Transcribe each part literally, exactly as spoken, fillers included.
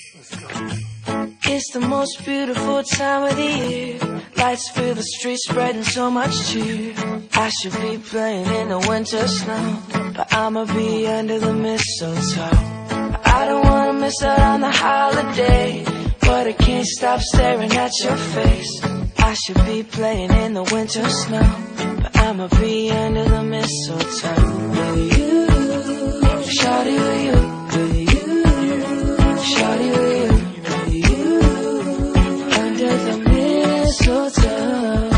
It's the most beautiful time of the year. Lights fill the streets, spreading so much cheer. I should be playing in the winter snow, but I'ma be under the mistletoe. I don't wanna miss out on the holiday, but I can't stop staring at your face. I should be playing in the winter snow, but I'ma be under the mistletoe. With you, shawty, with you, with you, shawty, with you, with you, under the mistletoe.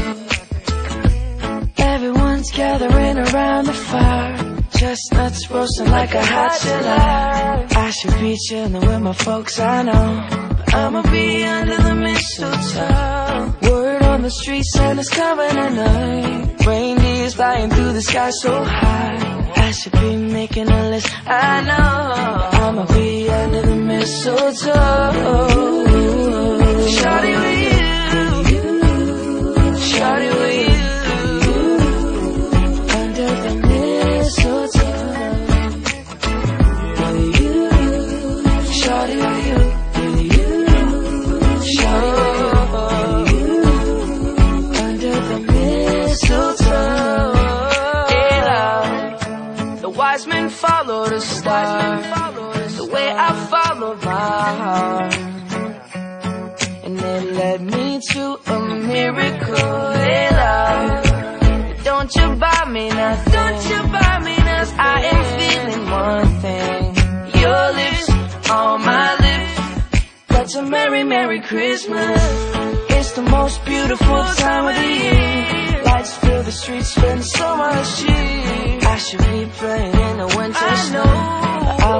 Everyone's gathering around the fire, chestnuts roasting like a hot July. I should be chilling with my folks, I know, but I'ma be under the mistletoe. Word on the street, Santa's coming tonight. Reindeer's flying through the sky so high. I should be making a list, I know, but I'ma be under the mistletoe. Shawty with you, shawty with you, under the mistletoe. With you, shawty with you, with you, shawty with you, under the mistletoe. The wise men follow the star, the way I followed my heart, and it led me to a miracle. Hey love, don't you buy me nothing, don't you buy me nothing. I am feeling one thing, your lips on my lips. That's a merry, merry Christmas. It's the most beautiful time of the year. Lights fill the streets, spend so much cheer. I should be playing in the winter snow, but